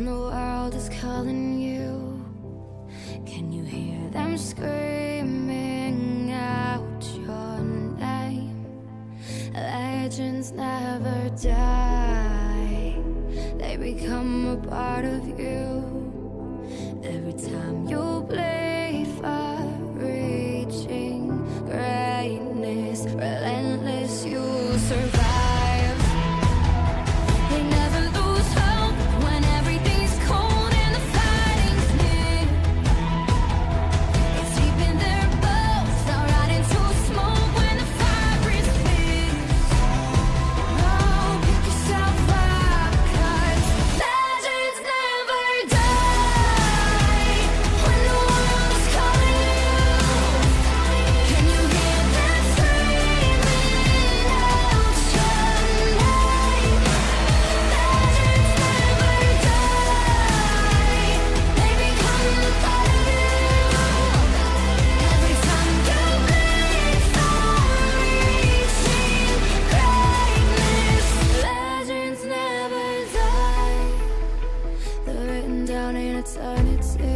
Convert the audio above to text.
when the world is calling you? Can you hear them screaming out your name? Legends never die, they become a part of you. Every time you bleed for reaching greatness, relentless, you survive. They never lose hope when everything's cold and the fighting's near. It's deep in their bones, they'll rot into smoke when the fire is fierce. Oh, pick yourself up, 'cause legends never die. When the world is calling you, can you hear them screaming out your name? Legends never die, they become a part of you. Every time you bleed for reaching greatness, legends never die. They're written down in eternity.